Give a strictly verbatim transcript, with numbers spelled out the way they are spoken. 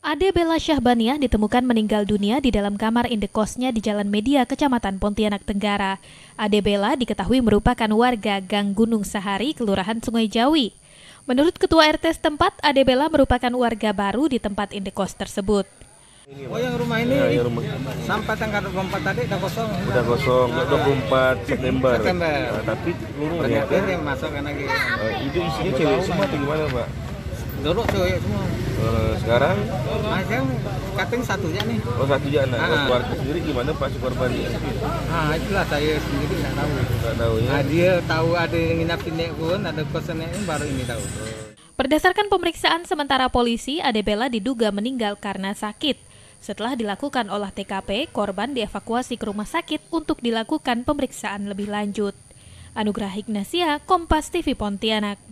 Ade Bella Syahbaniah ditemukan meninggal dunia di dalam kamar indekosnya di Jalan Media, Kecamatan Pontianak Tenggara. Ade Bella diketahui merupakan warga Gang Gunung Sahari, Kelurahan Sungai Jawi. Menurut Ketua R T setempat, Ade Bella merupakan warga baru di tempat indekos tersebut. Oh, yang rumah ini ya, yang rumah. sampai tanggal dua puluh empat tadi udah kosong. Udah kosong, dua puluh empat September. September. Nah, tapi seluruh Ternyata ternyata yang masuk kan lagi. uh, itu isinya cewek semua atau gimana, Pak? Dulu cewek semua. Uh, sekarang Mas yang kating satunya nih. oh satu jana. Ah. Oh, keluarga sendiri gimana Pak si korban ini? Ah, itulah saya sendiri nggak tahu. Nggak tahu ya. Nah, dia tahu ada yang nginap sini pun, ada kosannya ini baru ini tahu. Berdasarkan pemeriksaan sementara polisi, Ade Bella diduga meninggal karena sakit. Setelah dilakukan olah T K P, korban dievakuasi ke rumah sakit untuk dilakukan pemeriksaan lebih lanjut. Anugrah Hignasia, Kompas T V Pontianak.